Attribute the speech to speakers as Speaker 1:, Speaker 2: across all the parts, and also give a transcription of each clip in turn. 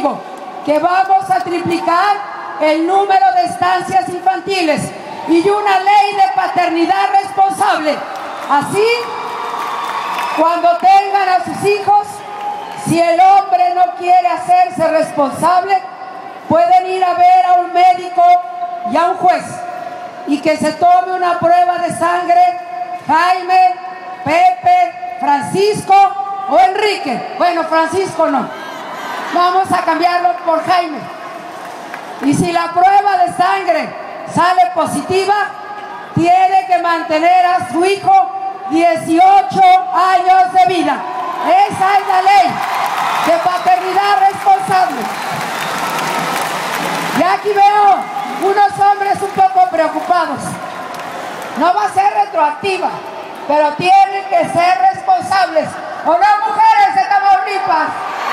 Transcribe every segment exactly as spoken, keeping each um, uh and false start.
Speaker 1: digo que vamos a triplicar el número de estancias infantiles y una ley de paternidad responsable. Así, cuando tengan a sus hijos, si el hombre no quiere hacerse responsable, pueden ir a ver a un médico y a un juez y que se tome una prueba de sangre Jaime, Pepe, Francisco o Enrique. Bueno, Francisco no. Vamos a cambiarlo por Jaime. Y si la prueba de sangre sale positiva, tiene que mantener a su hijo dieciocho años de vida. Esa es la ley de paternidad responsable. Y aquí veo unos hombres un poco preocupados. No va a ser retroactiva, pero tienen que ser responsables. ¿O no, mujeres de Tamaulipas?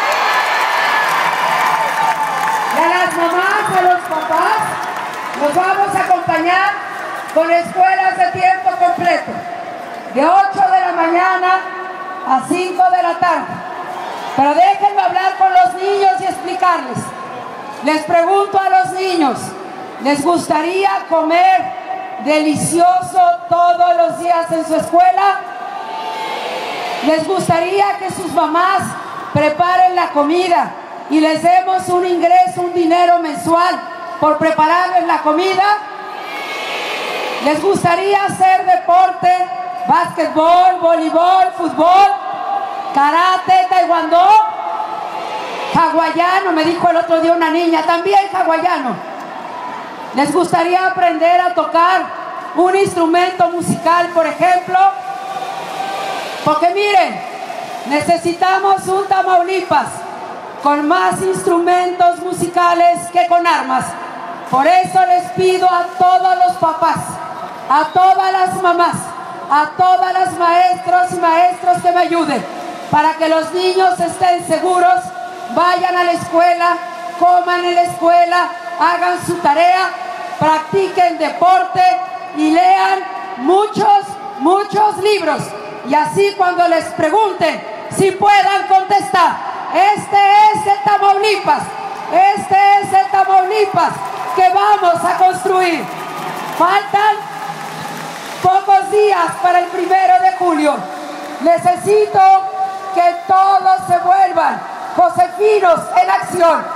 Speaker 1: Y a las mamás, a los papás, nos vamos a acompañar con escuelas de tiempo completo, de ocho de la mañana a cinco de la tarde. Pero déjenme hablar con los niños y explicarles. Les pregunto a los niños, ¿les gustaría comer delicioso todos los días en su escuela? ¿Les gustaría que sus mamás preparen la comida y les demos un ingreso, un dinero mensual por prepararles la comida? ¿Les gustaría hacer deporte, básquetbol, voleibol, fútbol, karate, taekwondo, hawaiano? Me dijo el otro día una niña, también hawaiano. ¿Les gustaría aprender a tocar un instrumento musical, por ejemplo? Porque miren, necesitamos un Tamaulipas con más instrumentos musicales que con armas. Por eso les pido a todos los papás, a todas las mamás, a todas las maestros y maestros que me ayuden para que los niños estén seguros, vayan a la escuela, coman en la escuela, hagan su tarea, practiquen deporte y lean muchos, muchos libros. Y así cuando les pregunten, si puedan contestar, este es el Tamaulipas, este es el Tamaulipas que vamos a construir. Faltan pocos días para el primero de julio. Necesito que todos se vuelvan josefinos en acción.